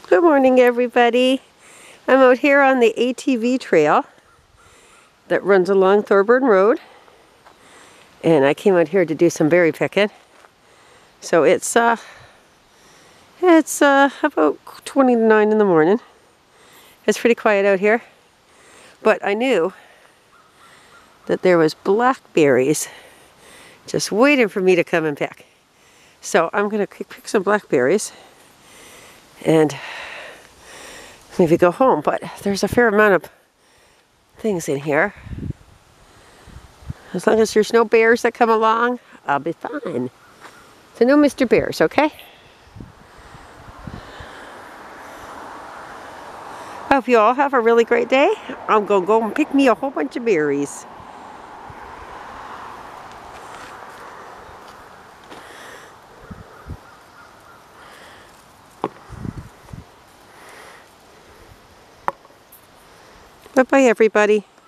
Good morning, everybody. I'm out here on the ATV trail that runs along Thorburn Road, and I came out here to do some berry picking. So it's about 20 to 9 in the morning. It's pretty quiet out here, but I knew that there was blackberries just waiting for me to come and pick. So I'm gonna pick some blackberries and maybe go home, but there's a fair amount of things in here. As long as there's no bears that come along, I'll be fine. So no Mr. Bears, okay? I hope you all have a really great day. I'm gonna go and pick me a whole bunch of berries. Bye-bye, everybody.